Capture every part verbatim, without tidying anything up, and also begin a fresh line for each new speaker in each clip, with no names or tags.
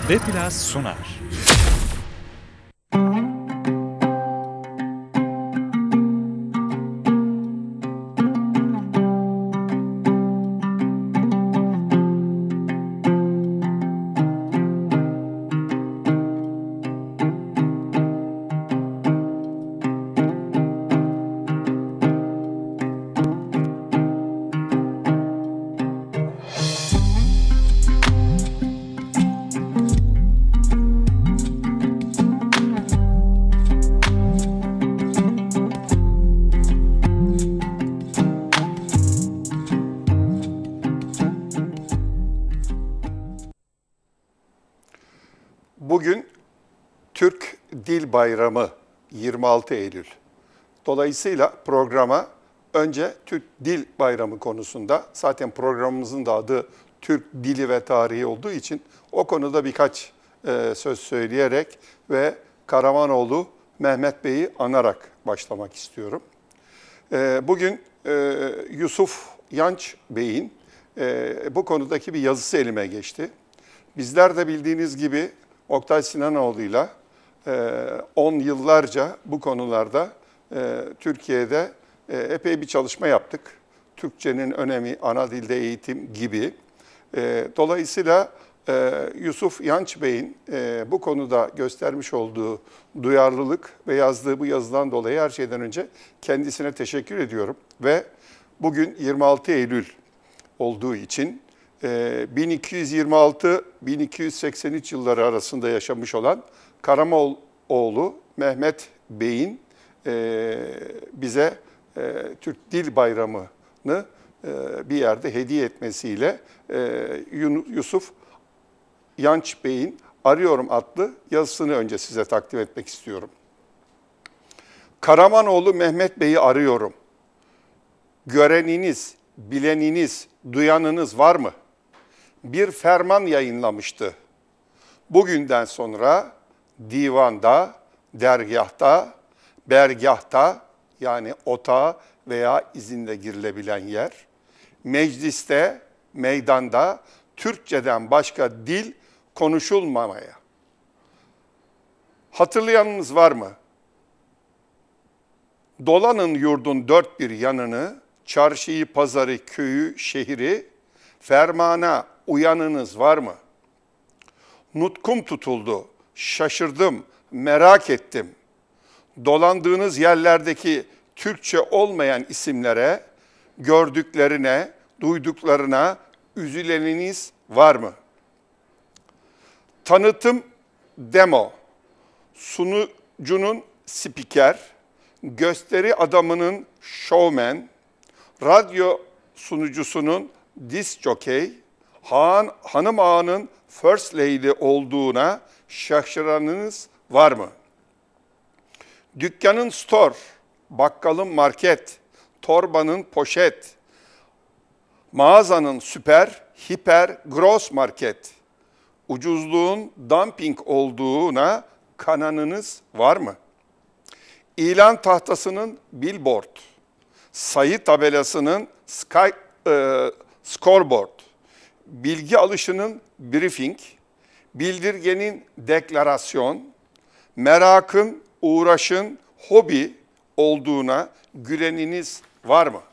ve Plus sunar.
Bugün Türk Dil Bayramı yirmi altı Eylül. Dolayısıyla programa önce Türk Dil Bayramı konusunda, zaten programımızın da adı Türk Dili ve Tarihi olduğu için o konuda birkaç e, söz söyleyerek ve Karamanoğlu Mehmet Bey'i anarak başlamak istiyorum. E, bugün e, Yusuf Yanç Bey'in e, bu konudaki bir yazısı elime geçti. Bizler de bildiğiniz gibi Oktay Sinanoğlu'yla on yıllarca bu konularda e, Türkiye'de e, epey bir çalışma yaptık. Türkçenin önemi, ana dilde eğitim gibi. E, dolayısıyla e, Yusuf Yanç Bey'in e, bu konuda göstermiş olduğu duyarlılık ve yazdığı bu yazıdan dolayı her şeyden önce kendisine teşekkür ediyorum. Ve bugün yirmi altı Eylül olduğu için bin iki yüz yirmi altı - bin iki yüz seksen üç yılları arasında yaşamış olan Karamoğlu Mehmet Bey'in bize Türk Dil Bayramı'nı bir yerde hediye etmesiyle Yusuf Yanç Bey'in Arıyorum adlı yazısını önce size takdim etmek istiyorum. Karamanoğlu Mehmet Bey'i arıyorum. Göreniniz, bileniniz, duyanınız var mı? Bir ferman yayınlamıştı. Bugünden sonra divanda, dergâhta, bergâhta yani otağa veya izinle girilebilen yer, mecliste, meydanda Türkçeden başka dil konuşulmamaya. Hatırlayanınız var mı? Dolanın yurdun dört bir yanını, çarşıyı, pazarı, köyü, şehri, fermana uyanınız var mı? Nutkum tutuldu, şaşırdım, merak ettim. Dolandığınız yerlerdeki Türkçe olmayan isimlere, gördüklerine, duyduklarına üzüleniniz var mı? Tanıtım demo, sunucunun spiker, gösteri adamının showman, radyo sunucusunun disc jockey, han, hanım ağanın first lady olduğuna şaşıranınız var mı? Dükkanın store, bakkalın market, torbanın poşet, mağazanın süper, hiper, gross market, ucuzluğun dumping olduğuna kananınız var mı? İlan tahtasının billboard, sayı tabelasının sky, e, scoreboard, bilgi alışının briefing, bildirgenin deklarasyon, merakın, uğraşın, hobi olduğuna güleniniz var mı?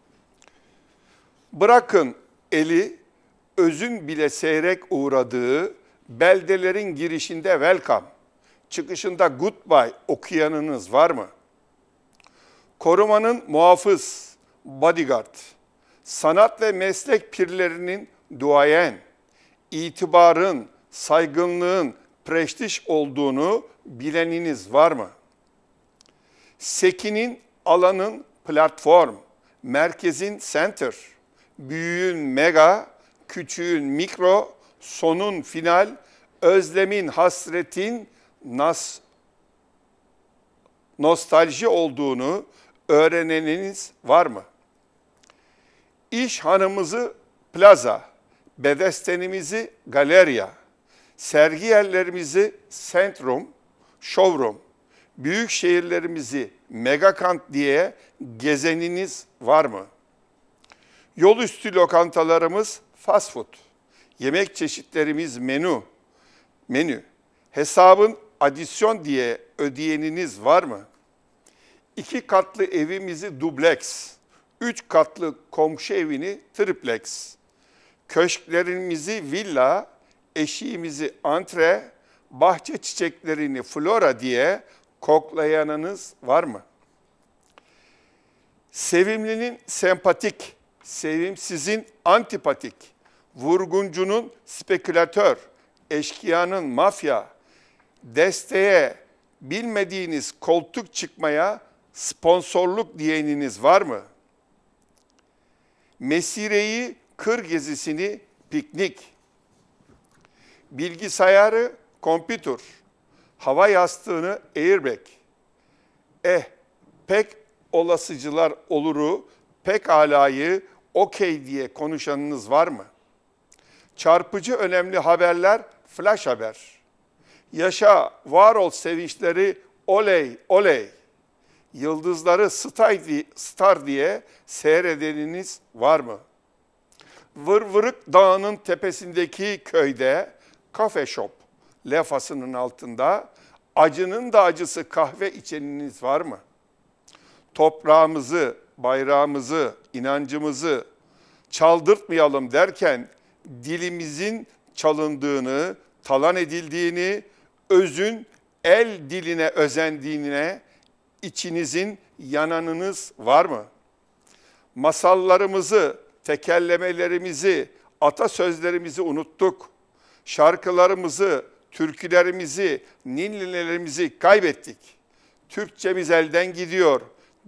Bırakın eli, özün bile seyrek uğradığı beldelerin girişinde welcome, çıkışında goodbye okuyanınız var mı? Korumanın muhafız, bodyguard, sanat ve meslek pirlerinin duayen, itibarın, saygınlığın prestij olduğunu bileniniz var mı? Sekinin, alanın platform, merkezin center, büyüğün mega, küçüğün mikro, sonun final, özlemin, hasretin nas, nostalji olduğunu öğreneniniz var mı? İş hanımızı plaza, bedestenimizi galeriya, sergi yerlerimizi centrum, showroom, büyük şehirlerimizi megakant diye gezeniniz var mı? Yol üstü lokantalarımız fast food, yemek çeşitlerimiz menü, Menü. Hesabın adisyon diye ödeyeniniz var mı? İki katlı evimizi dubleks, üç katlı komşu evini triplex, köşklerimizi villa, eşiğimizi antre, bahçe çiçeklerini flora diye koklayanınız var mı? Sevimlinin sempatik, sevimsizin antipatik, vurguncunun spekülatör, eşkıyanın mafya, desteğe, bilmediğiniz koltuk çıkmaya sponsorluk diyeniniz var mı? Mesireyi, kır gezisini piknik, bilgisayarı kompütür, hava yastığını airbag, eh pek olasıcılar oluru, pek alayı okey diye konuşanınız var mı? Çarpıcı önemli haberler flash haber. Yaşa, var ol sevinçleri oley oley. Yıldızları star diye seyredeniniz var mı? Vırvırık Dağı'nın tepesindeki köyde kafe shop lafasının altında acının da acısı kahve içeniniz var mı? Toprağımızı, bayrağımızı, inancımızı çaldırtmayalım derken dilimizin çalındığını, talan edildiğini, özün el diline özendiğine içinizin yananınız var mı? Masallarımızı, tekerlemelerimizi, atasözlerimizi unuttuk. Şarkılarımızı, türkülerimizi, ninnilerimizi kaybettik. Türkçemiz elden gidiyor.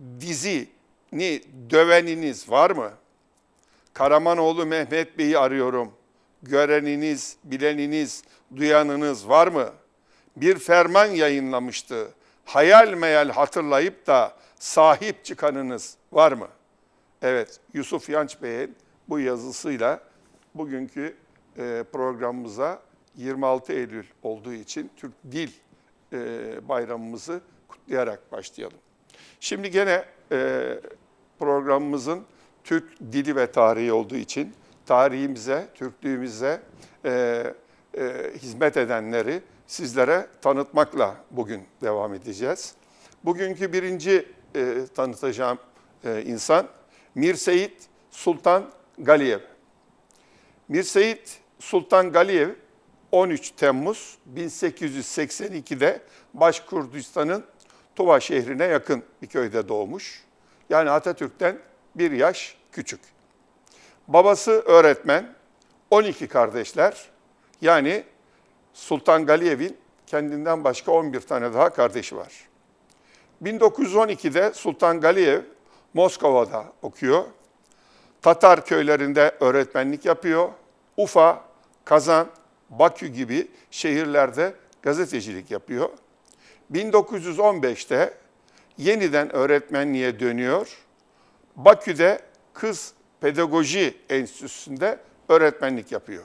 Dizini döveniniz var mı? Karamanoğlu Mehmet Bey'i arıyorum. Göreniniz, bileniniz, duyanınız var mı? Bir ferman yayınlamıştı. Hayal meyal hatırlayıp da sahip çıkanınız var mı? Evet, Yusuf Yanç Bey'in bu yazısıyla bugünkü programımıza yirmi altı Eylül olduğu için Türk Dil Bayramımızı kutlayarak başlayalım. Şimdi gene programımızın Türk dili ve tarihi olduğu için tarihimize, Türklüğümüze e, e, hizmet edenleri sizlere tanıtmakla bugün devam edeceğiz. Bugünkü birinci e, tanıtacağım e, insan Mir Seyit Sultan Galiyev. Mir Seyit Sultan Galiyev on üç Temmuz bin sekiz yüz seksen iki'de Başkurdistan'ın Tuva şehrine yakın bir köyde doğmuş. Yani Atatürk'ten bir yaş küçük. Babası öğretmen, on iki kardeşler. Yani Sultan Galiyev'in kendinden başka on bir tane daha kardeşi var. bin dokuz yüz on iki'de Sultan Galiyev Moskova'da okuyor. Tatar köylerinde öğretmenlik yapıyor. Ufa, Kazan, Bakü gibi şehirlerde gazetecilik yapıyor. bin dokuz yüz on beş'te yeniden öğretmenliğe dönüyor. Bakü'de Kız Pedagoji Enstitüsü'nde öğretmenlik yapıyor.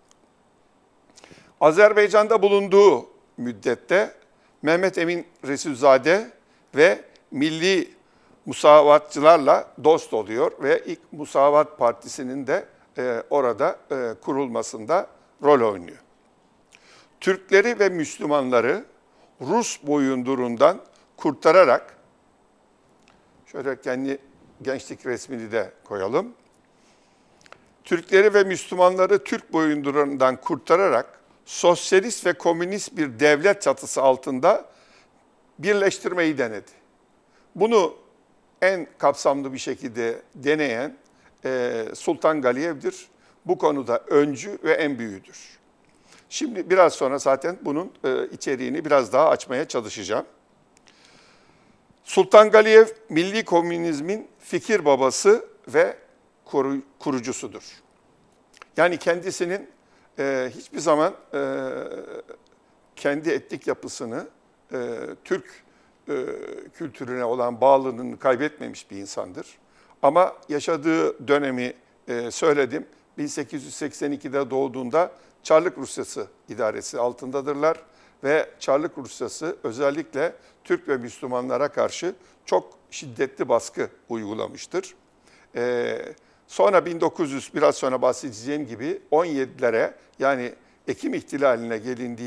Azerbaycan'da bulunduğu müddette Mehmet Emin Resulzade ve milli musavatçılarla dost oluyor ve ilk Musavat Partisi'nin de e, orada e, kurulmasında rol oynuyor. Türkleri ve Müslümanları Rus boyundurundan kurtararak, şöyle kendi gençlik resmini de koyalım. Türkleri ve Müslümanları Türk boyundurundan kurtararak sosyalist ve komünist bir devlet çatısı altında birleştirmeyi denedi. Bunu en kapsamlı bir şekilde deneyen e, Sultan Galiyev'dir. Bu konuda öncü ve en büyüğüdür. Şimdi biraz sonra zaten bunun e, içeriğini biraz daha açmaya çalışacağım. Sultan Galiyev, milli komünizmin fikir babası ve kurucusudur. Yani kendisinin e, hiçbir zaman e, kendi etnik yapısını, e, Türk e, kültürüne olan bağlılığını kaybetmemiş bir insandır. Ama yaşadığı dönemi e, söyledim. bin sekiz yüz seksen iki'de doğduğunda Çarlık Rusyası idaresi altındadırlar ve Çarlık Rusyası özellikle Türk ve Müslümanlara karşı çok şiddetli baskı uygulamıştır. Ee, sonra bin dokuz yüz, biraz sonra bahsedeceğim gibi on yedi'lere yani Ekim ihtilaline gelindiği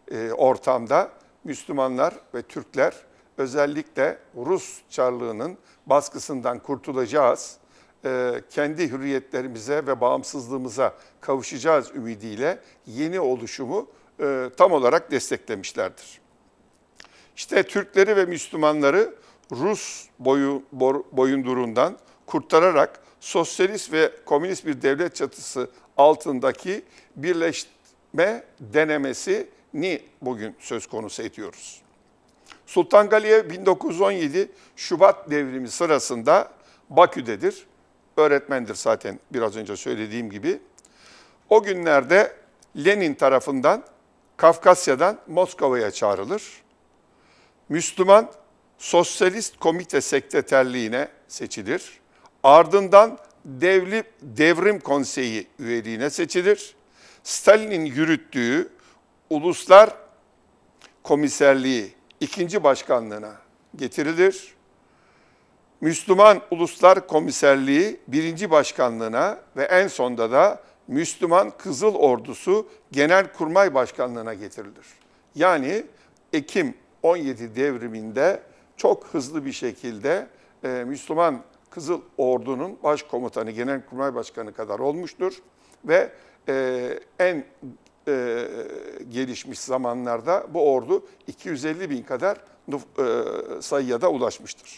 e, ortamda Müslümanlar ve Türkler özellikle Rus Çarlığı'nın baskısından kurtulacağız, e, kendi hürriyetlerimize ve bağımsızlığımıza kavuşacağız ümidiyle yeni oluşumu e, tam olarak desteklemişlerdir. İşte Türkleri ve Müslümanları Rus boyu, boyunduruğundan kurtararak sosyalist ve komünist bir devlet çatısı altındaki birleşme denemesini bugün söz konusu ediyoruz. Sultan Galiyev bin dokuz yüz on yedi Şubat devrimi sırasında Bakü'dedir. Öğretmendir zaten biraz önce söylediğim gibi. O günlerde Lenin tarafından Kafkasya'dan Moskova'ya çağrılır. Müslüman Sosyalist Komite Sekreterliğine seçilir. Ardından Devli, Devrim Konseyi üyeliğine seçilir. Stalin'in yürüttüğü Uluslar Komiserliği ikinci başkanlığına getirilir. Müslüman Uluslar Komiserliği birinci başkanlığına ve en sonda da Müslüman Kızıl Ordusu Genelkurmay Başkanlığına getirilir. Yani Ekim on yedi devriminde çok hızlı bir şekilde e, Müslüman Kızıl Ordu'nun başkomutanı, Genelkurmay Başkanı kadar olmuştur ve e, en e, gelişmiş zamanlarda bu ordu iki yüz elli bin kadar e, sayıya da ulaşmıştır.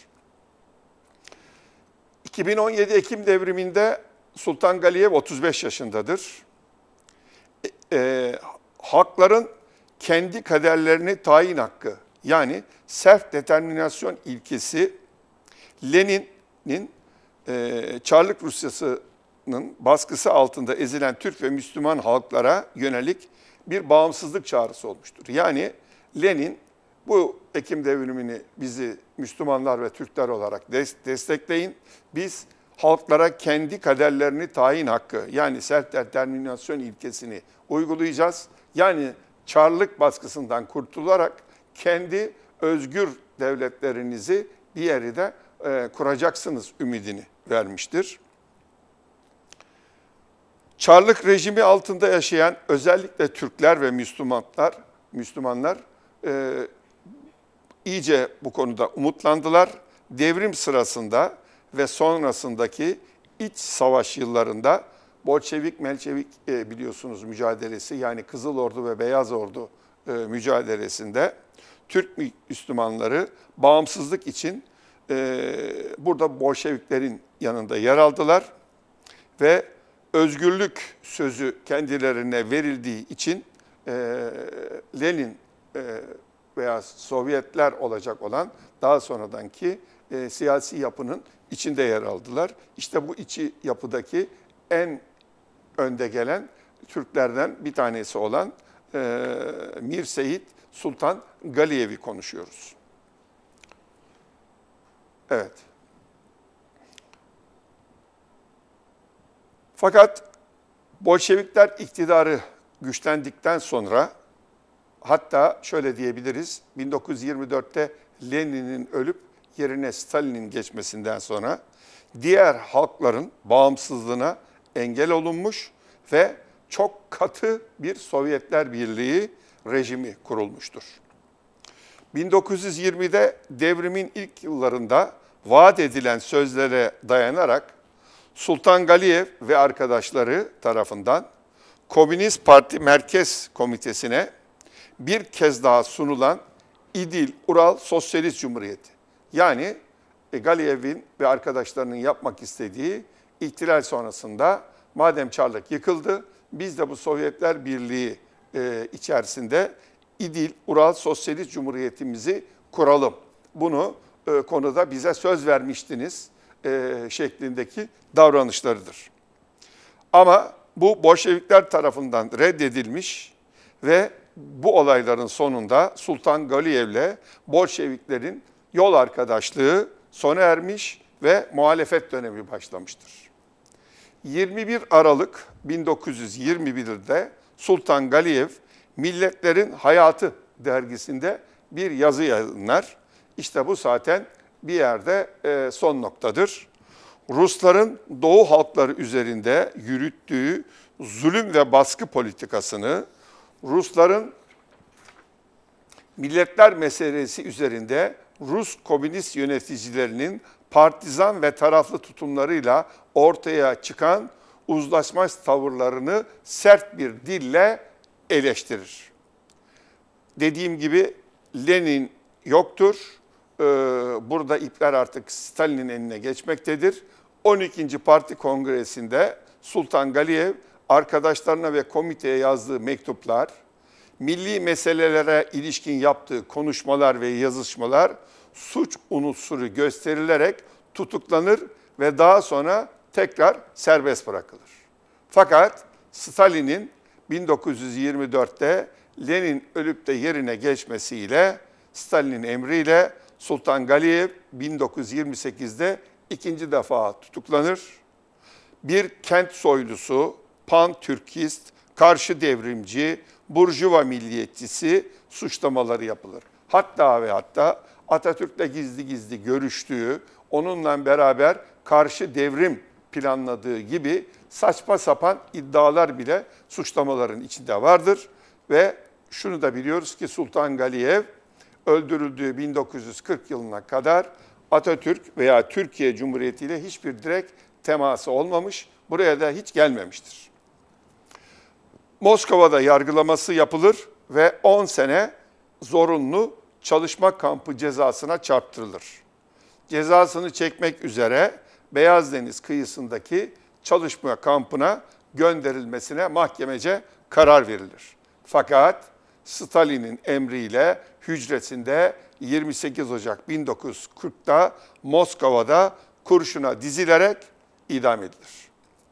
iki bin on yedi Ekim devriminde Sultan Galiyev otuz beş yaşındadır. E, e, halkların kendi kaderlerini tayin hakkı, yani self-determinasyon ilkesi, Lenin'in e, Çarlık Rusyası'nın baskısı altında ezilen Türk ve Müslüman halklara yönelik bir bağımsızlık çağrısı olmuştur. Yani Lenin bu Ekim devrimini bizi Müslümanlar ve Türkler olarak destekleyin. Biz halklara kendi kaderlerini tayin hakkı, yani self-determinasyon ilkesini uygulayacağız. Yani Çarlık baskısından kurtularak kendi özgür devletlerinizi bir yeri de e, kuracaksınız ümidini vermiştir. Çarlık rejimi altında yaşayan özellikle Türkler ve Müslümanlar, Müslümanlar e, iyice bu konuda umutlandılar. Devrim sırasında ve sonrasındaki iç savaş yıllarında Bolşevik-Melçevik e, biliyorsunuz mücadelesi, yani Kızıl Ordu ve Beyaz Ordu e, mücadelesinde Türk Müslümanları bağımsızlık için e, burada Bolşeviklerin yanında yer aldılar ve özgürlük sözü kendilerine verildiği için e, Lenin e, veya Sovyetler olacak olan daha sonradanki e, siyasi yapının içinde yer aldılar. İşte bu içi yapıdaki en önde gelen Türklerden bir tanesi olan e, Mir Seyit Sultan Galiyev'i konuşuyoruz. Evet. Fakat Bolşevikler iktidarı güçlendikten sonra, hatta şöyle diyebiliriz, bin dokuz yüz yirmi dörtte Lenin'in ölüp yerine Stalin'in geçmesinden sonra diğer halkların bağımsızlığına engel olunmuş ve çok katı bir Sovyetler Birliği rejimi kurulmuştur. bin dokuz yüz yirmide devrimin ilk yıllarında vaat edilen sözlere dayanarak Sultan Galiyev ve arkadaşları tarafından Komünist Parti Merkez Komitesi'ne bir kez daha sunulan İdil Ural Sosyalist Cumhuriyeti, yani Galiyev'in ve arkadaşlarının yapmak istediği ihtilal sonrasında madem Çarlık yıkıldı, biz de bu Sovyetler Birliği e, içerisinde İdil Ural Sosyalist Cumhuriyetimizi kuralım. Bunu e, konuda bize söz vermiştiniz e, şeklindeki davranışlarıdır. Ama bu Bolşevikler tarafından reddedilmiş ve bu olayların sonunda Sultan Galiyev'le Bolşeviklerin yol arkadaşlığı sona ermiş ve muhalefet dönemi başlamıştır. yirmi bir Aralık bin dokuz yüz yirmi bir'de Sultan Galiyev, Milletlerin Hayatı dergisinde bir yazı yayınlar. İşte bu zaten bir yerde son noktadır. Rusların Doğu halkları üzerinde yürüttüğü zulüm ve baskı politikasını, Rusların milletler meselesi üzerinde Rus komünist yöneticilerinin partizan ve taraflı tutumlarıyla ortaya çıkan uzlaşmaz tavırlarını sert bir dille eleştirir. Dediğim gibi Lenin yoktur. Ee, burada ipler artık Stalin'in eline geçmektedir. on ikinci Parti Kongresi'nde Sultan Galiyev arkadaşlarına ve komiteye yazdığı mektuplar, milli meselelere ilişkin yaptığı konuşmalar ve yazışmalar suç unsuru gösterilerek tutuklanır ve daha sonra tekrar serbest bırakılır. Fakat Stalin'in bin dokuz yüz yirmi dörtte Lenin ölüp de yerine geçmesiyle, Stalin'in emriyle Sultan Galiyev bin dokuz yüz yirmi sekizde ikinci defa tutuklanır. Bir kent soylusu, pan-Türkist, karşı devrimci, burjuva milliyetçisi suçlamaları yapılır. Hatta ve hatta Atatürk'le gizli gizli görüştüğü, onunla beraber karşı devrim planladığı gibi saçma sapan iddialar bile suçlamaların içinde vardır. Ve şunu da biliyoruz ki Sultan Galiyev öldürüldüğü bin dokuz yüz kırk yılına kadar Atatürk veya Türkiye Cumhuriyeti ile hiçbir direkt teması olmamış, buraya da hiç gelmemiştir. Moskova'da yargılaması yapılır ve on sene zorunlu çalışma kampı cezasına çarptırılır. Cezasını çekmek üzere Beyaz Deniz kıyısındaki çalışma kampına gönderilmesine mahkemece karar verilir. Fakat Stalin'in emriyle hücresinde yirmi sekiz Ocak bin dokuz yüz kırkta Moskova'da kurşuna dizilerek idam edilir.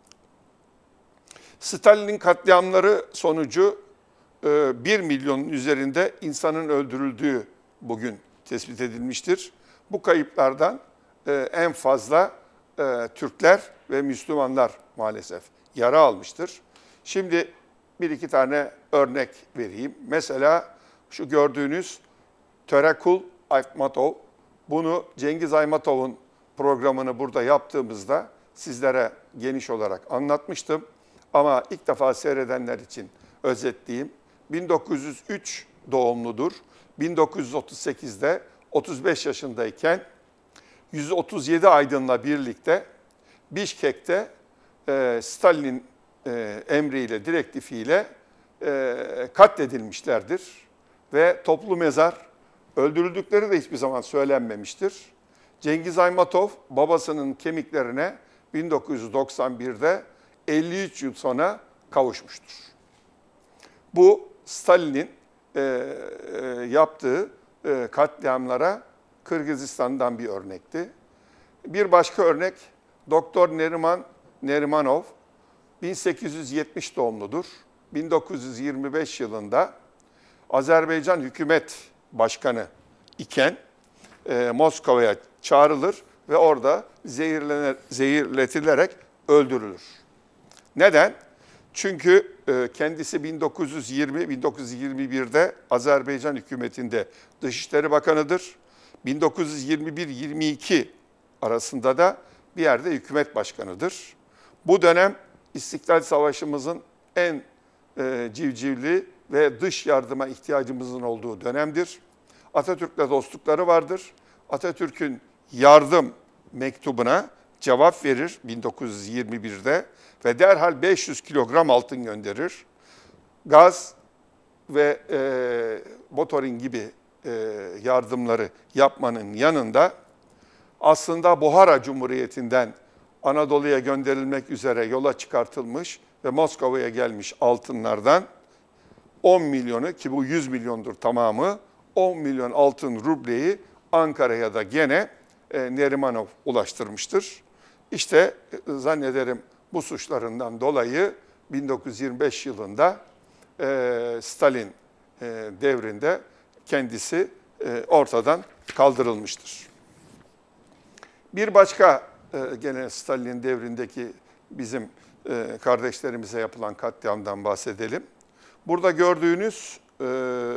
Stalin'in katliamları sonucu bir milyonun üzerinde insanın öldürüldüğü bugün tespit edilmiştir. Bu kayıplardan en fazla Türkler ve Müslümanlar maalesef yara almıştır. Şimdi bir iki tane örnek vereyim. Mesela şu gördüğünüz Törekul Aytmatov. Bunu Cengiz Aytmatov'un programını burada yaptığımızda sizlere geniş olarak anlatmıştım. Ama ilk defa seyredenler için özetleyeyim. bin dokuz yüz üç doğumludur. bin dokuz yüz otuz sekizde otuz beş yaşındayken yüz otuz yedi aydınla birlikte Bişkek'te e, Stalin'in e, emriyle, direktifiyle e, katledilmişlerdir. Ve toplu mezar, öldürüldükleri de hiçbir zaman söylenmemiştir. Cengiz Aytmatov babasının kemiklerine bin dokuz yüz doksan birde elli üç yıl sonra kavuşmuştur. Bu Stalin'in e, e, yaptığı e, katliamlara Kırgızistan'dan bir örnekti. Bir başka örnek Doktor Neriman Nerimanov bin sekiz yüz yetmiş doğumludur. bin dokuz yüz yirmi beş yılında Azerbaycan Hükümet Başkanı iken e, Moskova'ya çağrılır ve orada zehirlenir, zehirletilerek öldürülür. Neden? Çünkü e, kendisi bin dokuz yüz yirmi bin dokuz yüz yirmi birde Azerbaycan hükümetinde Dışişleri Bakanıdır. bin dokuz yüz yirmi bir yirmi iki arasında da bir yerde hükümet başkanıdır. Bu dönem İstiklal Savaşımızın en e, civcivli ve dış yardıma ihtiyacımızın olduğu dönemdir. Atatürk'le dostlukları vardır. Atatürk'ün yardım mektubuna cevap verir bin dokuz yüz yirmi birde ve derhal beş yüz kilogram altın gönderir. Gaz ve e, motorin gibi e, yardımları yapmanın yanında aslında Buhara Cumhuriyeti'nden Anadolu'ya gönderilmek üzere yola çıkartılmış ve Moskova'ya gelmiş altınlardan on milyonu, ki bu yüz milyondur tamamı, on milyon altın rubleyi Ankara'ya da gene e, Nerimanov ulaştırmıştır. İşte e, zannederim bu suçlarından dolayı bin dokuz yüz yirmi beş yılında e, Stalin e, devrinde kendisi e, ortadan kaldırılmıştır. Bir başka e, gene Stalin devrindeki bizim e, kardeşlerimize yapılan katliamdan bahsedelim. Burada gördüğünüz e,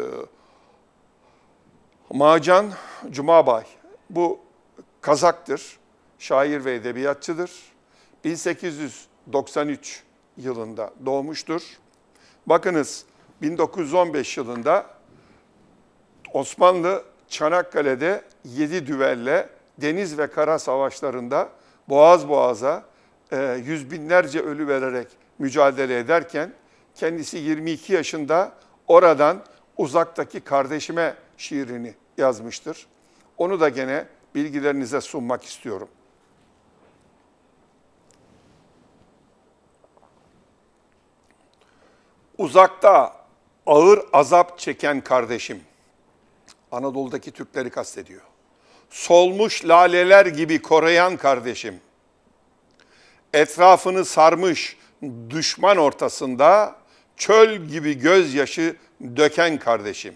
Macan Cumabay, bu Kazaktır, şair ve edebiyatçıdır. bin sekiz yüz doksan üç yılında doğmuştur. Bakınız bin dokuz yüz on beş yılında Osmanlı Çanakkale'de yedi düvelle deniz ve kara savaşlarında boğaz boğaza e, yüz binlerce ölü vererek mücadele ederken kendisi yirmi iki yaşında oradan uzaktaki kardeşime şiirini yazmıştır. Onu da gene bilgilerinize sunmak istiyorum. Uzakta ağır azap çeken kardeşim, Anadolu'daki Türkleri kastediyor. Solmuş laleler gibi koruyan kardeşim, etrafını sarmış düşman ortasında çöl gibi gözyaşı döken kardeşim,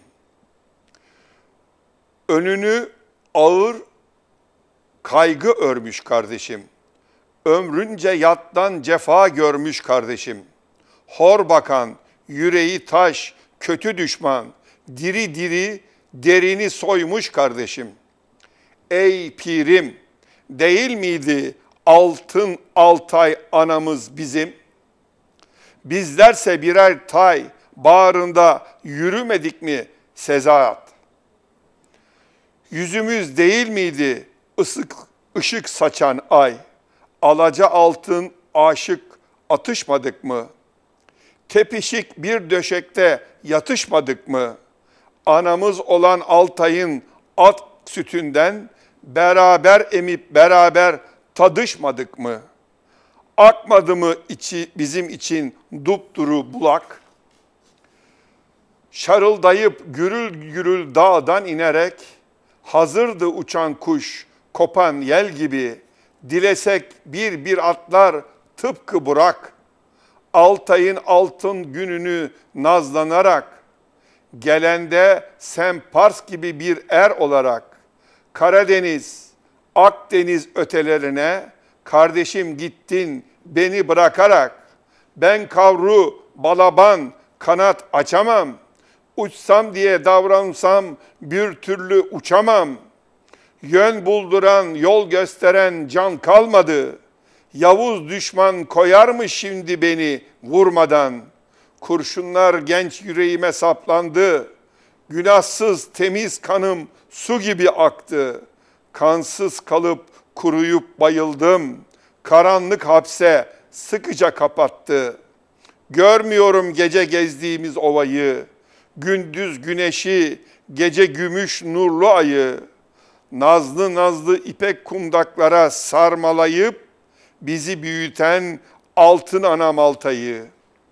önünü ağır kaygı örmüş kardeşim, ömrünce yattan cefa görmüş kardeşim, hor bakan, yüreği taş, kötü düşman, diri diri derini soymuş kardeşim. Ey pirim, değil miydi altın Altay anamız bizim? Bizlerse birer tay, bağrında yürümedik mi Sezahat? Yüzümüz değil miydi ısık ışık saçan ay? Alaca altın aşık atışmadık mı? Tepişik bir döşekte yatışmadık mı? Anamız olan Altay'ın at sütünden beraber emip beraber tadışmadık mı? Akmadı mı içi bizim için dupduru bulak? Şarıldayıp gürül gürül dağdan inerek, hazırdı uçan kuş, kopan yel gibi, dilesek bir bir atlar tıpkı Burak. Altay'ın altın gününü nazlanarak, gelende sen Pars gibi bir er olarak, Karadeniz, Akdeniz ötelerine, kardeşim gittin beni bırakarak, ben kavru, balaban, kanat açamam, uçsam diye davransam bir türlü uçamam, yön bulduran, yol gösteren can kalmadı, Yavuz düşman koyar mı şimdi beni vurmadan? Kurşunlar genç yüreğime saplandı. Günahsız temiz kanım su gibi aktı. Kansız kalıp kuruyup bayıldım. Karanlık hapse sıkıca kapattı. Görmüyorum gece gezdiğimiz ovayı. Gündüz güneşi, gece gümüş nurlu ayı. Nazlı nazlı ipek kumdaklara sarmalayıp bizi büyüten altın anam Altay'ı.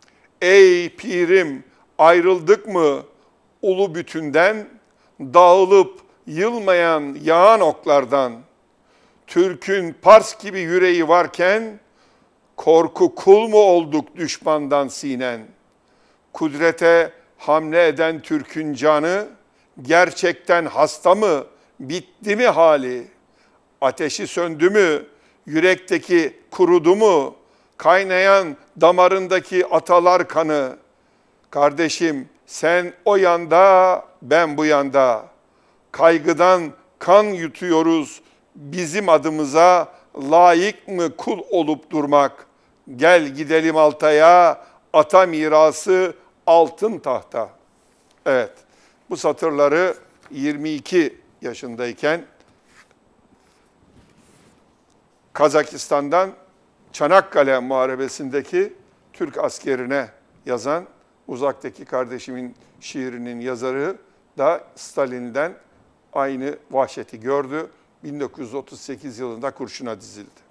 Ey pirim, ayrıldık mı ulu bütünden, dağılıp yılmayan yağan oklardan? Türk'ün Pars gibi yüreği varken, korku kul mu olduk düşmandan sinen? Kudrete hamle eden Türk'ün canı, gerçekten hasta mı, bitti mi hali? Ateşi söndü mü, yürekteki kurudu mu, kaynayan damarındaki atalar kanı? Kardeşim sen o yanda, ben bu yanda. Kaygıdan kan yutuyoruz, bizim adımıza layık mı kul olup durmak? Gel gidelim Altay'a, ata mirası altın tahta. Evet, bu satırları yirmi iki yaşındayken Kazakistan'dan Çanakkale Muharebesi'ndeki Türk askerine yazan uzaktaki kardeşimin şiirinin yazarı da Stalin'den aynı vahşeti gördü. bin dokuz yüz otuz sekiz yılında kurşuna dizildi.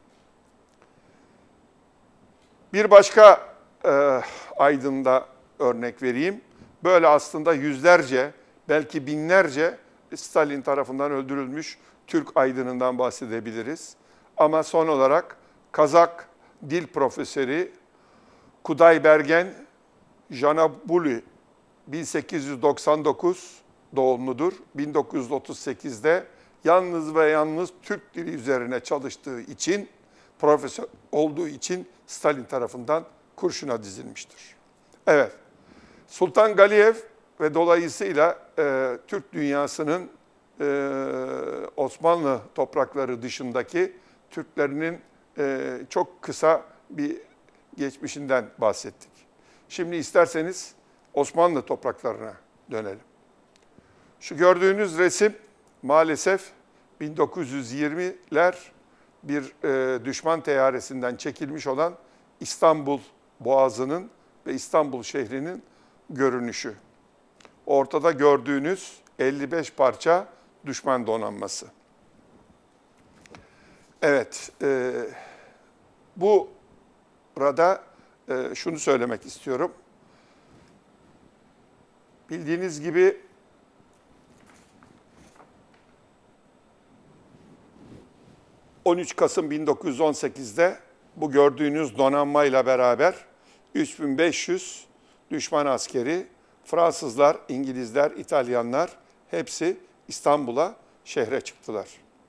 Bir başka e, aydında örnek vereyim. Böyle aslında yüzlerce, belki binlerce Stalin tarafından öldürülmüş Türk aydınından bahsedebiliriz. Ama son olarak Kazak dil profesörü Kudaybergen Janabuli bin sekiz yüz doksan dokuz doğumludur. bin dokuz yüz otuz sekizde yalnız ve yalnız Türk dili üzerine çalıştığı için, profesör olduğu için Stalin tarafından kurşuna dizilmiştir. Evet, Sultan Galiyev ve dolayısıyla e, Türk dünyasının e, Osmanlı toprakları dışındaki Türklerinin e, çok kısa bir geçmişinden bahsettik. Şimdi isterseniz Osmanlı topraklarına dönelim. Şu gördüğünüz resim maalesef bin dokuz yüz yirmiler bir e, düşman teyyaresinden çekilmiş olan İstanbul Boğazı'nın ve İstanbul şehrinin görünüşü. Ortada gördüğünüz elli beş parça düşman donanması. Evet, e, bu burada e, şunu söylemek istiyorum. Bildiğiniz gibi on üç Kasım bin dokuz yüz on sekiz'de bu gördüğünüz donanmayla beraber üç bin beş yüz düşman askeri, Fransızlar, İngilizler, İtalyanlar hepsi İstanbul'a, şehre çıktılar.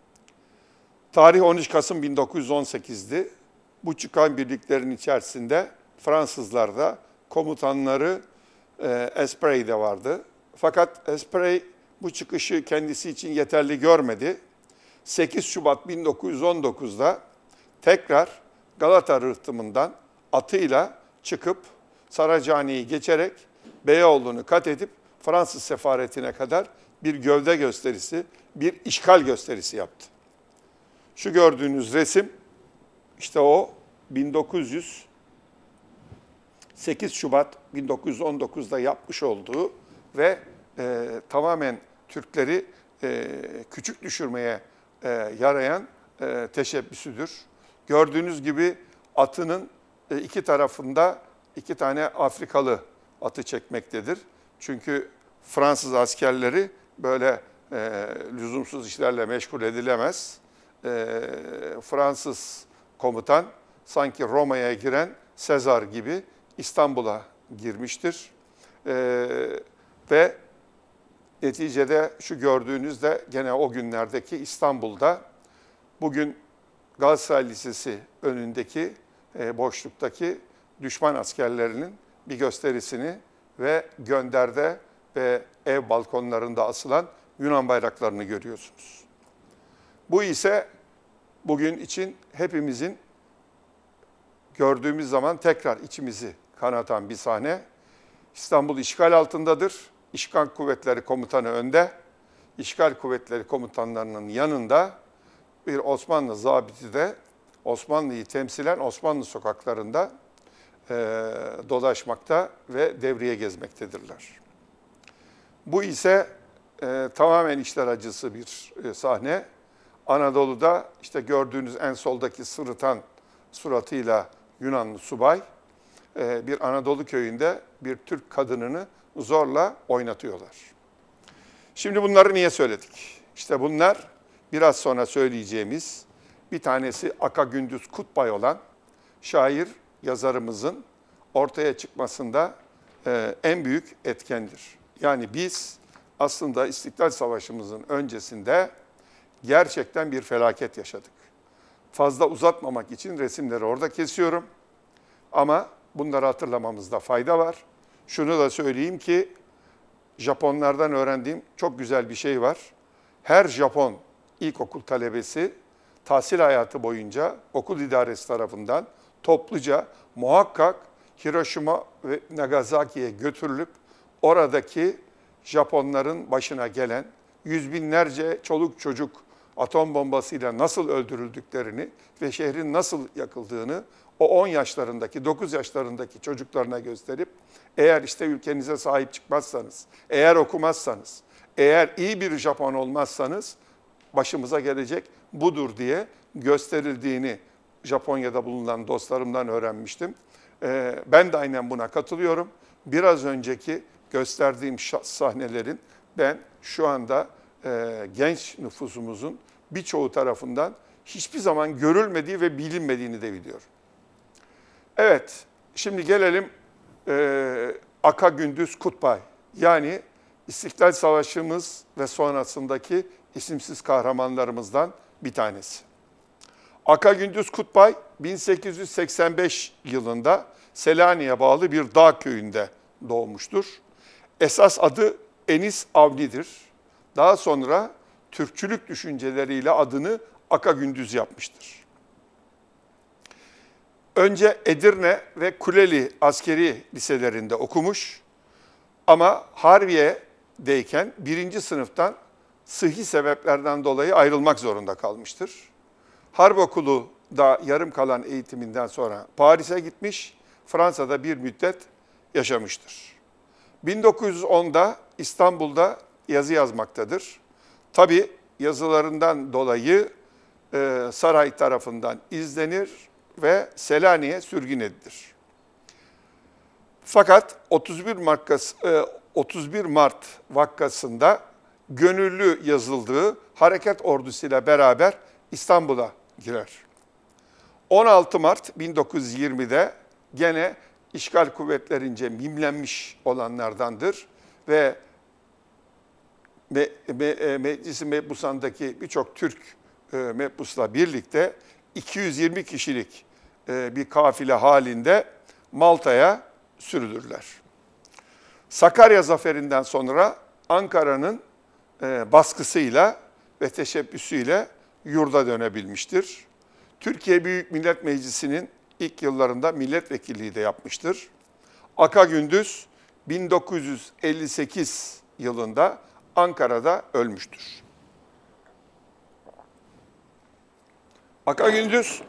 Tarih on üç Kasım bin dokuz yüz on sekiz'di. Bu çıkan birliklerin içerisinde Fransızlar da komutanları e, Esprey de vardı. Fakat Esprey bu çıkışı kendisi için yeterli görmedi. sekiz Şubat bin dokuz yüz on dokuz'da tekrar Galata rıhtımından atıyla çıkıp Saracahane'yi geçerek Beyoğlu'nu kat edip Fransız sefaretine kadar bir gövde gösterisi, bir işgal gösterisi yaptı. Şu gördüğünüz resim, işte o bin dokuz yüz sekiz Şubat bin dokuz yüz on dokuz'da yapmış olduğu ve e, tamamen Türkleri e, küçük düşürmeye e, yarayan e, teşebbüsüdür. Gördüğünüz gibi atının e, iki tarafında iki tane Afrikalı atı çekmektedir. Çünkü Fransız askerleri böyle e, lüzumsuz işlerle meşgul edilemez. E, Fransız komutan sanki Roma'ya giren Sezar gibi İstanbul'a girmiştir. E, ve neticede şu gördüğünüz de gene o günlerdeki İstanbul'da bugün Galatasaray Lisesi önündeki e, boşluktaki düşman askerlerinin bir gösterisini ve gönderde ve ev balkonlarında asılan Yunan bayraklarını görüyorsunuz. Bu ise bugün için hepimizin gördüğümüz zaman tekrar içimizi kanatan bir sahne. İstanbul işgal altındadır. İşgal Kuvvetleri Komutanı önde, İşgal Kuvvetleri Komutanlarının yanında bir Osmanlı zabiti de Osmanlı'yı temsilen Osmanlı sokaklarında e, dolaşmakta ve devriye gezmektedirler. Bu ise e, tamamen içler acısı bir e, sahne. Anadolu'da işte gördüğünüz en soldaki sırıtan suratıyla Yunanlı subay e, bir Anadolu köyünde bir Türk kadınını zorla oynatıyorlar. Şimdi bunları niye söyledik? İşte bunlar biraz sonra söyleyeceğimiz, bir tanesi Aka Gündüz Kutbay olan şair yazarımızın ortaya çıkmasında e, en büyük etkendir. Yani biz aslında İstiklal Savaşımızın öncesinde gerçekten bir felaket yaşadık. Fazla uzatmamak için resimleri orada kesiyorum. Ama bunları hatırlamamızda fayda var. Şunu da söyleyeyim ki Japonlardan öğrendiğim çok güzel bir şey var. Her Japon ilkokul talebesi tahsil hayatı boyunca okul idaresi tarafından topluca muhakkak Hiroşima ve Nagasaki'ye götürülüp oradaki Japonların başına gelen yüz binlerce çoluk çocuk atom bombasıyla nasıl öldürüldüklerini ve şehrin nasıl yakıldığını o on yaşlarındaki, dokuz yaşlarındaki çocuklarına gösterip eğer işte ülkenize sahip çıkmazsanız, eğer okumazsanız, eğer iyi bir Japon olmazsanız başımıza gelecek budur diye gösterildiğini Japonya'da bulunan dostlarımdan öğrenmiştim. Ben de aynen buna katılıyorum. Biraz önceki gösterdiğim sahnelerin ben şu anda genç nüfusumuzun birçoğu tarafından hiçbir zaman görülmediği ve bilinmediğini de biliyorum. Evet, şimdi gelelim e, Aka Gündüz Kutbay. Yani İstiklal Savaşımız ve sonrasındaki isimsiz kahramanlarımızdan bir tanesi. Aka Gündüz Kutbay bin sekiz yüz seksen beş yılında Selanik'e bağlı bir dağ köyünde doğmuştur. Esas adı Enis Avni'dir. Daha sonra Türkçülük düşünceleriyle adını Aka Gündüz yapmıştır. Önce Edirne ve Kuleli askeri liselerinde okumuş ama Harbiye deyken birinci sınıftan sıhhi sebeplerden dolayı ayrılmak zorunda kalmıştır. Harp Okulu'da yarım kalan eğitiminden sonra Paris'e gitmiş, Fransa'da bir müddet yaşamıştır. bin dokuz yüz onda İstanbul'da yazı yazmaktadır. Tabii yazılarından dolayı e, saray tarafından izlenir ve Selanik'e sürgün edilir. Fakat otuz bir Mart, otuz bir Mart vakkasında gönüllü yazıldığı harekat ordusuyla beraber İstanbul'a girer. on altı Mart bin dokuz yüz yirmide gene işgal kuvvetlerince mimlenmiş olanlardandır ve me, me, Meclis-i Mebusan'daki birçok Türk e, mebusla birlikte iki yüz yirmi kişilik e, bir kafile halinde Malta'ya sürülürler. Sakarya Zaferi'nden sonra Ankara'nın e, baskısıyla ve teşebbüsüyle yurda dönebilmiştir. Türkiye Büyük Millet Meclisi'nin ilk yıllarında milletvekilliği de yapmıştır. Aka Gündüz bin dokuz yüz elli sekiz yılında Ankara'da ölmüştür. Aka Gündüz,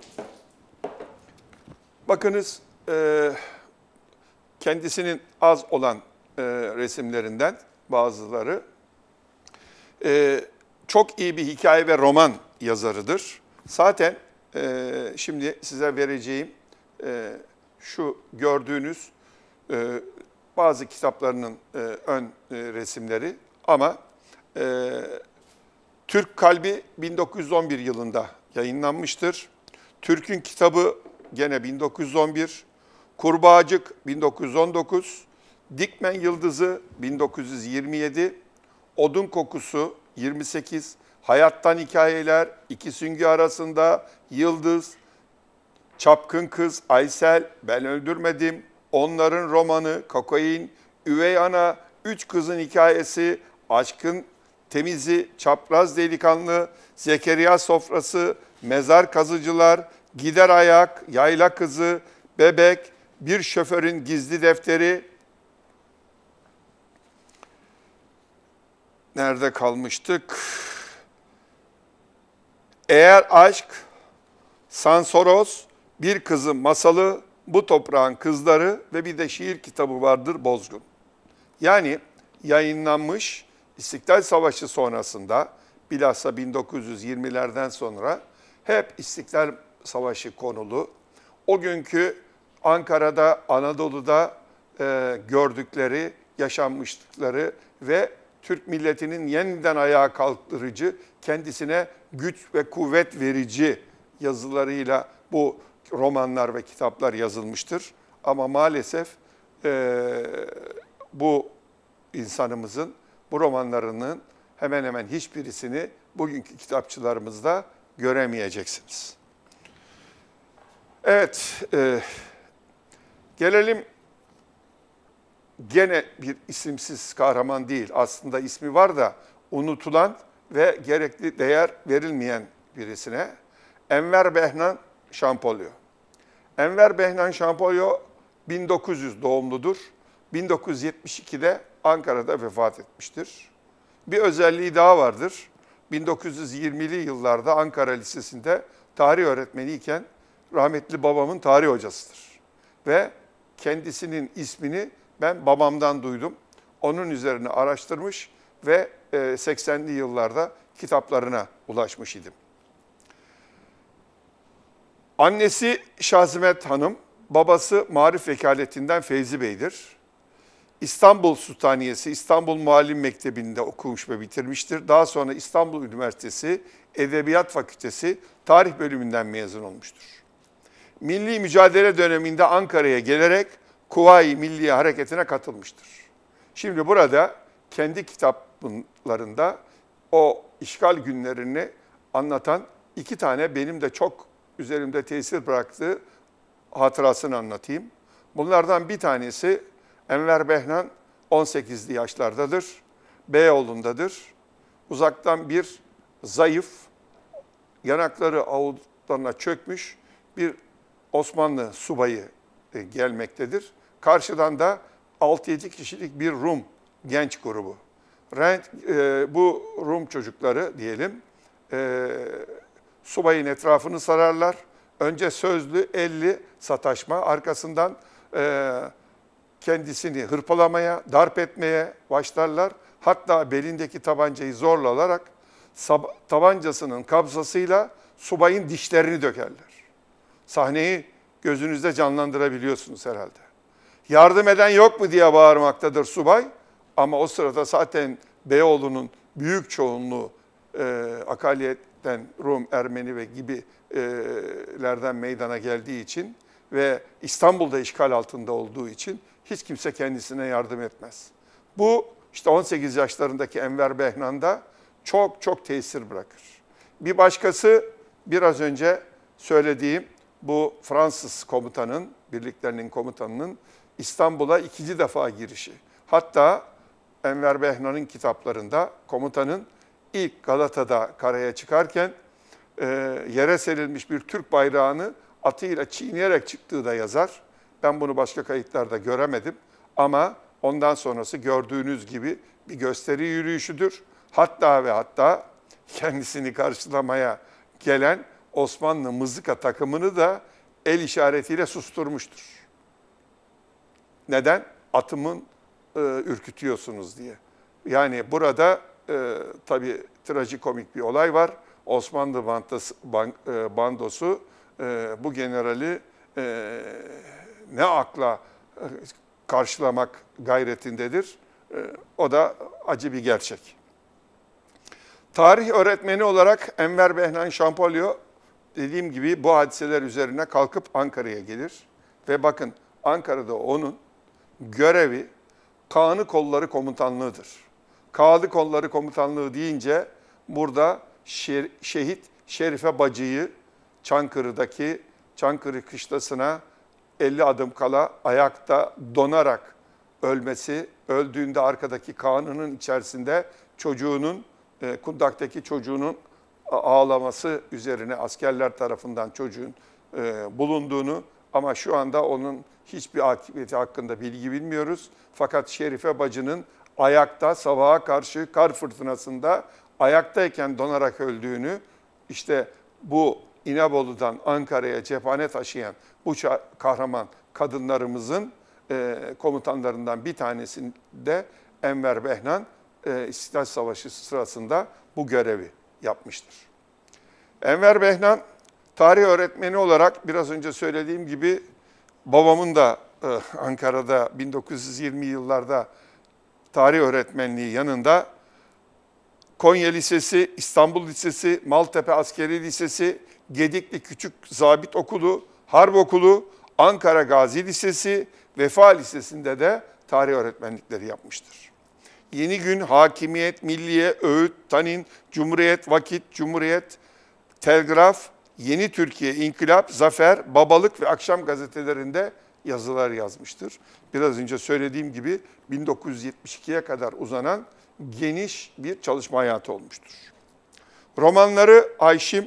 bakınız e, kendisinin az olan e, resimlerinden bazıları, e, çok iyi bir hikaye ve roman yazarıdır. Zaten e, şimdi size vereceğim e, şu gördüğünüz e, bazı kitaplarının e, ön e, resimleri ama e, Türk Kalbi bin dokuz yüz on bir yılında yayınlanmıştır. Türk'ün Kitabı gene bin dokuz yüz on bir, Kurbağacık bin dokuz yüz on dokuz, Dikmen Yıldızı bin dokuz yüz yirmi yedi, Odun Kokusu yirmi sekiz, Hayattan Hikayeler, İki Süngü Arasında, Yıldız, Çapkın Kız, Aysel, Ben Öldürmedim, Onların Romanı, Kokain, Üvey Ana, Üç Kızın Hikayesi, Aşkın Temizi, Çapraz Delikanlı, Zekeriya Sofrası, Mezar Kazıcılar, Gider Ayak, Yayla Kızı, Bebek, Bir Şoförün Gizli Defteri. Nerede kalmıştık? Eğer Aşk, Sansoros, Bir Kızın Masalı, Bu Toprağın Kızları ve bir de şiir kitabı vardır Bozgun. Yani yayınlanmış İstiklal Savaşı sonrasında, bilhassa bin dokuz yüz yirmilerden sonra hep İstiklal Savaşı konulu, o günkü Ankara'da, Anadolu'da e, gördükleri, yaşanmışlıkları ve Türk milletinin yeniden ayağa kalktırıcı, kendisine güç ve kuvvet verici yazılarıyla bu romanlar ve kitaplar yazılmıştır. Ama maalesef e, bu insanımızın, bu romanlarının hemen hemen hiçbirisini bugünkü kitapçılarımızda göremeyeceksiniz. Evet, e, gelelim gene bir isimsiz kahraman değil. Aslında ismi var da unutulan ve gerekli değer verilmeyen birisine. Enver Behnan Şampolyo. Enver Behnan Şampolyo bin dokuz yüz doğumludur. bin dokuz yüz yetmiş ikide Ankara'da vefat etmiştir. Bir özelliği daha vardır. bin dokuz yüz yirmili yıllarda Ankara Lisesi'nde tarih öğretmeniyken rahmetli babamın tarih hocasıdır. Ve kendisinin ismini ben babamdan duydum. Onun üzerine araştırmış ve seksenli yıllarda kitaplarına ulaşmış idim. Annesi Şazimet Hanım, babası Marif Vekaletinden Feyzi Bey'dir. İstanbul Sultaniyesi, İstanbul Muallim Mektebi'nde okumuş ve bitirmiştir. Daha sonra İstanbul Üniversitesi Edebiyat Fakültesi Tarih Bölümünden mezun olmuştur. Milli mücadele döneminde Ankara'ya gelerek Kuvayi Milliye Hareketi'ne katılmıştır. Şimdi burada kendi kitaplarında o işgal günlerini anlatan iki tane benim de çok üzerimde tesir bıraktığı hatırasını anlatayım. Bunlardan bir tanesi Enver Behnan on sekizli yaşlardadır, Beyoğlu'ndadır. Uzaktan bir zayıf, yanakları avuçlarına çökmüş bir Osmanlı subayı gelmektedir. Karşıdan da altı yedi kişilik bir Rum genç grubu. Rent, e, bu Rum çocukları diyelim, e, subayın etrafını sararlar. Önce sözlü, elli sataşma, arkasından e, kendisini hırpalamaya, darp etmeye başlarlar. Hatta belindeki tabancayı zorla alarak tabancasının kabzasıyla subayın dişlerini dökerler. Sahneyi gözünüzde canlandırabiliyorsunuz herhalde. Yardım eden yok mu diye bağırmaktadır subay. Ama o sırada zaten Beyoğlu'nun büyük çoğunluğu e, akaliyetten Rum, Ermeni ve gibilerden meydana geldiği için ve İstanbul'da işgal altında olduğu için hiç kimse kendisine yardım etmez. Bu işte on sekiz yaşlarındaki Enver Behnan'da çok çok tesir bırakır. Bir başkası biraz önce söylediğim bu Fransız komutanın, birliklerinin komutanının İstanbul'a ikinci defa girişi. Hatta Enver Behnan'ın kitaplarında komutanın ilk Galata'da karaya çıkarken e, yere serilmiş bir Türk bayrağını atıyla çiğneyerek çıktığı da yazar. Ben bunu başka kayıtlarda göremedim ama ondan sonrası gördüğünüz gibi bir gösteri yürüyüşüdür. Hatta ve hatta kendisini karşılamaya gelen Osmanlı mızıka takımını da el işaretiyle susturmuştur. Neden? Atımın e, ürkütüyorsunuz diye. Yani burada e, tabii trajikomik bir olay var. Osmanlı bandosu, ban, e, bandosu e, bu generali e, ne akla e, karşılamak gayretindedir. E, o da acı bir gerçek. Tarih öğretmeni olarak Enver Behnan Şampolyo dediğim gibi bu hadiseler üzerine kalkıp Ankara'ya gelir. Ve bakın Ankara'da onun görevi Kağanı Kolları Komutanlığı'dır. Kağanı Kolları Komutanlığı deyince burada şehit Şerife Bacı'yı Çankırı'daki Çankırı kışlasına elli adım kala ayakta donarak ölmesi, öldüğünde arkadaki Kağan'ının içerisinde çocuğunun, kundaktaki çocuğunun ağlaması üzerine askerler tarafından çocuğun bulunduğunu ama şu anda onun hiçbir akıbeti hakkında bilgi bilmiyoruz. Fakat Şerife Bacı'nın ayakta sabaha karşı kar fırtınasında ayaktayken donarak öldüğünü, işte bu İnebolu'dan Ankara'ya cephane taşıyan bu kahraman kadınlarımızın e, komutanlarından bir tanesinde Enver Behnan e, İstiklal Savaşı sırasında bu görevi yapmıştır. Enver Behnan tarih öğretmeni olarak biraz önce söylediğim gibi babamın da e, Ankara'da bin dokuz yüz yirmi yıllarda tarih öğretmenliği yanında Konya Lisesi, İstanbul Lisesi, Maltepe Askeri Lisesi, Gedikli Küçük Zabit Okulu, Harp Okulu, Ankara Gazi Lisesi, Vefa Lisesi'nde de tarih öğretmenlikleri yapmıştır. Yeni Gün, Hakimiyet, Milliye, Öğüt, Tanin, Cumhuriyet, Vakit, Cumhuriyet, Telgraf, Yeni Türkiye, İnkılap, Zafer, Babalık ve Akşam gazetelerinde yazılar yazmıştır. Biraz önce söylediğim gibi bin dokuz yüz yetmiş ikiye kadar uzanan geniş bir çalışma hayatı olmuştur. Romanları Ayşim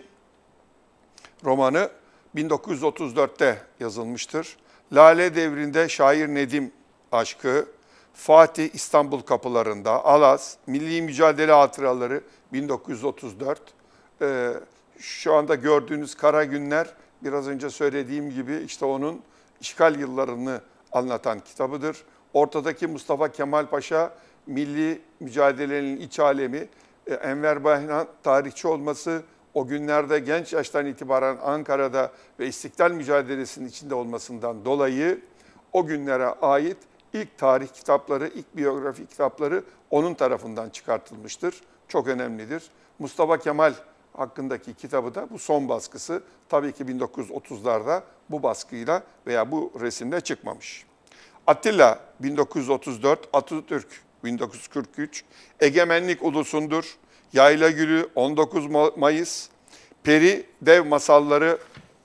romanı bin dokuz yüz otuz dörtte yazılmıştır. Lale Devri'nde Şair Nedim Aşkı, Fatih İstanbul Kapılarında, Alas, Milli Mücadele Hatıraları bin dokuz yüz otuz dört. Ee, şu anda gördüğünüz Kara Günler biraz önce söylediğim gibi işte onun işgal yıllarını anlatan kitabıdır. Ortadaki Mustafa Kemal Paşa, milli mücadelenin iç alemi, Enver Behnan tarihçi olması, o günlerde genç yaştan itibaren Ankara'da ve İstiklal mücadelesinin içinde olmasından dolayı o günlere ait ilk tarih kitapları, ilk biyografi kitapları onun tarafından çıkartılmıştır. Çok önemlidir. Mustafa Kemal hakkındaki kitabı da bu son baskısı. Tabii ki bin dokuz yüz otuzlarda bu baskıyla veya bu resimle çıkmamış. Atilla bin dokuz yüz otuz dört, Atatürk bin dokuz yüz kırk üç, Egemenlik Ulusundur, Yayla Gülü on dokuz Mayıs, Peri Dev Masalları,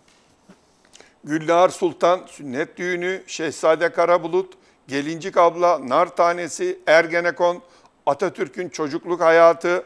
Gülnahar Sultan Sünnet Düğünü, Şehzade Karabulut, Gelincik Abla, Nar Tanesi, Ergenekon, Atatürk'ün çocukluk hayatı,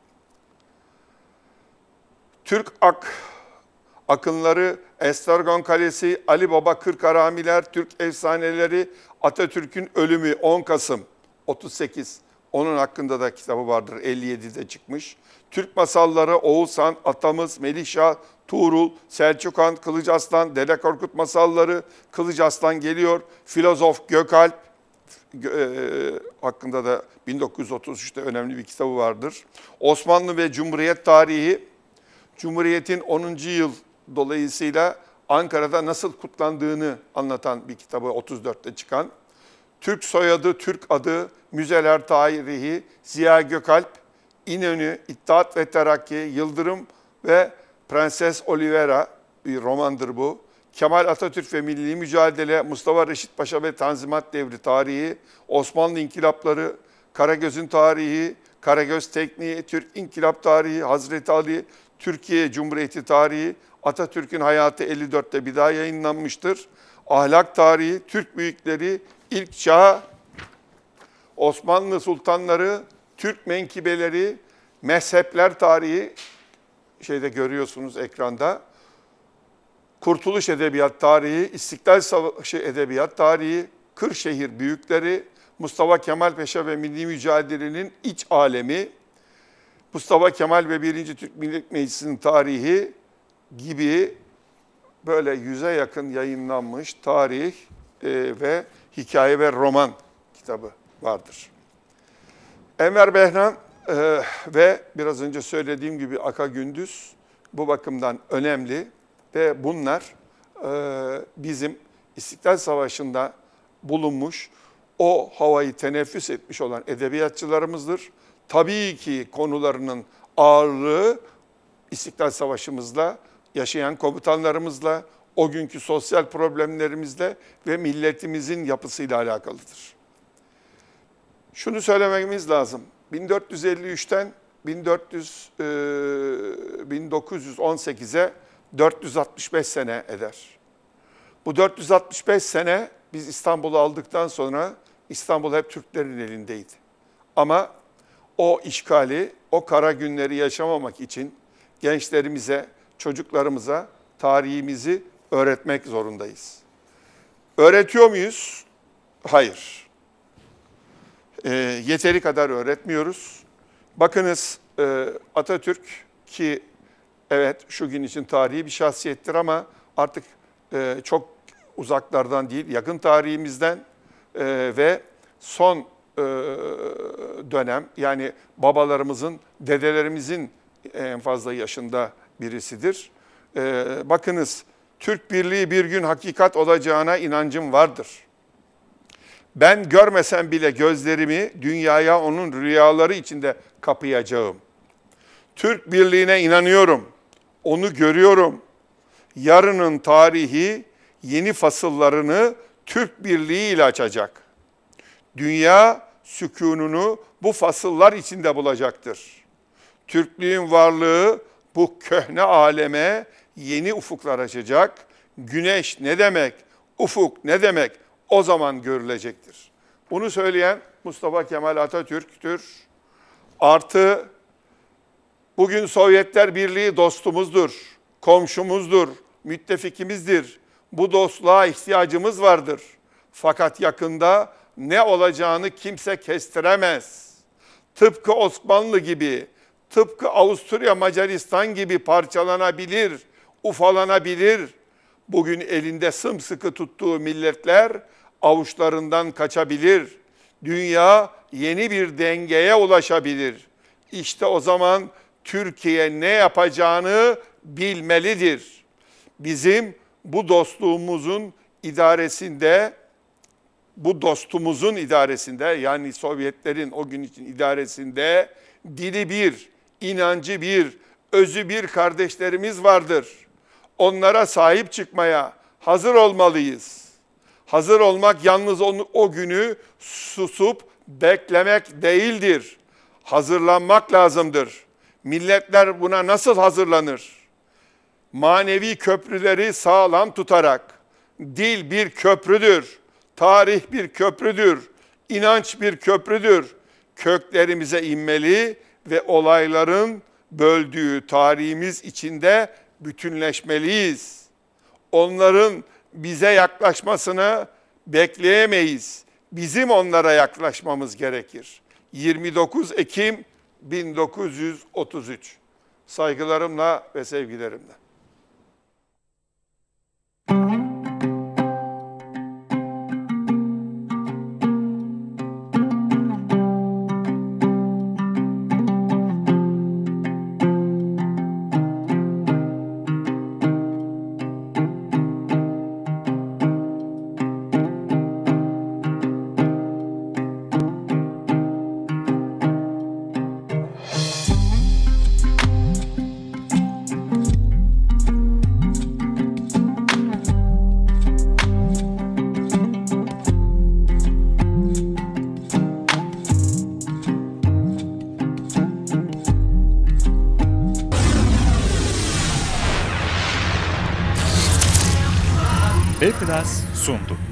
Türk Ak akınları, Estragon Kalesi, Ali Baba Kırkharamiler, Türk efsaneleri, Atatürk'ün ölümü on Kasım otuz sekiz, Onun hakkında da kitabı vardır, elli yedide çıkmış. Türk masalları Oğuzhan, Atamız, Melihşah, Tuğrul, Selçuk Han, Kılıç Aslan, Dede Korkut masalları, Kılıç Aslan geliyor. Filozof Gökalp e, hakkında da bin dokuz yüz otuz üçte önemli bir kitabı vardır. Osmanlı ve Cumhuriyet tarihi, Cumhuriyet'in onuncu yıl dolayısıyla Ankara'da nasıl kutlandığını anlatan bir kitabı otuz dörtte çıkan. Türk soyadı, Türk adı, müzeler tarihi, Ziya Gökalp, İnönü, İttihat ve Terakki, Yıldırım ve Prenses Olivera bir romandır bu. Kemal Atatürk ve Milli Mücadele, Mustafa Reşit Paşa ve Tanzimat Devri tarihi, Osmanlı İnkılapları, Karagöz'ün tarihi, Karagöz Tekniği, Türk İnkılap tarihi, Hazreti Ali, Türkiye Cumhuriyeti tarihi, Atatürk'ün hayatı elli dörtte bir daha yayınlanmıştır. Ahlak tarihi, Türk büyükleri, ilk çağ, Osmanlı sultanları, Türk menkibeleri, mezhepler tarihi, şeyde görüyorsunuz ekranda. Kurtuluş Edebiyat Tarihi, İstiklal Savaşı Edebiyat Tarihi, Kırşehir Büyükleri, Mustafa Kemal Paşa ve Milli Mücadele'nin İç Alemi, Mustafa Kemal ve birinci Türk Millet Meclisi'nin tarihi gibi böyle yüze yakın yayınlanmış tarih e, ve hikaye ve roman kitabı vardır. Enver Behram e, ve biraz önce söylediğim gibi Aka Gündüz bu bakımdan önemli ve bunlar e, bizim İstiklal Savaşı'nda bulunmuş, o havayı teneffüs etmiş olan edebiyatçılarımızdır. Tabii ki konularının ağırlığı İstiklal Savaşı'mızla, yaşayan komutanlarımızla, o günkü sosyal problemlerimizle ve milletimizin yapısıyla alakalıdır. Şunu söylememiz lazım. bin dört yüz elli üçten bin dokuz yüz on sekize dört yüz altmış beş sene eder. Bu dört yüz altmış beş sene biz İstanbul'u aldıktan sonra İstanbul hep Türklerin elindeydi. Ama o işgali, o kara günleri yaşamamak için gençlerimize, çocuklarımıza tarihimizi öğretmek zorundayız. Öğretiyor muyuz? Hayır. E, yeteri kadar öğretmiyoruz. Bakınız e, Atatürk ki evet şu gün için tarihi bir şahsiyettir ama artık e, çok uzaklardan değil, yakın tarihimizden e, ve son e, dönem yani babalarımızın, dedelerimizin en fazla yaşında birisidir. E, bakınız Türk birliği bir gün hakikat olacağına inancım vardır. Ben görmesem bile gözlerimi dünyaya onun rüyaları içinde kapayacağım. Türk birliğine inanıyorum, onu görüyorum. Yarının tarihi yeni fasıllarını Türk birliği ile açacak. Dünya sükununu bu fasıllar içinde bulacaktır. Türklüğün varlığı bu köhne aleme yeni ufuklar açacak. Güneş ne demek, ufuk ne demek o zaman görülecektir. Bunu söyleyen Mustafa Kemal Atatürk'tür. Artı bugün Sovyetler Birliği dostumuzdur, komşumuzdur, müttefikimizdir. Bu dostluğa ihtiyacımız vardır. Fakat yakında ne olacağını kimse kestiremez. Tıpkı Osmanlı gibi, tıpkı Avusturya, Macaristan gibi parçalanabilir, ufalanabilir. Bugün elinde sımsıkı tuttuğu milletler avuçlarından kaçabilir. Dünya yeni bir dengeye ulaşabilir. İşte o zaman Türkiye ne yapacağını bilmelidir. Bizim bu dostluğumuzun idaresinde, bu dostumuzun idaresinde yani Sovyetlerin o gün için idaresinde dili bir, inancı bir, özü bir kardeşlerimiz vardır. Onlara sahip çıkmaya hazır olmalıyız. Hazır olmak yalnız onu, o günü susup beklemek değildir. Hazırlanmak lazımdır. Milletler buna nasıl hazırlanır? Manevi köprüleri sağlam tutarak, dil bir köprüdür, tarih bir köprüdür, inanç bir köprüdür. Köklerimize inmeli ve olayların böldüğü tarihimiz içinde bütünleşmeliyiz. Onların bize yaklaşmasını bekleyemeyiz. Bizim onlara yaklaşmamız gerekir. yirmi dokuz Ekim bin dokuz yüz otuz üç. Saygılarımla ve sevgilerimle.
B Plus sundu.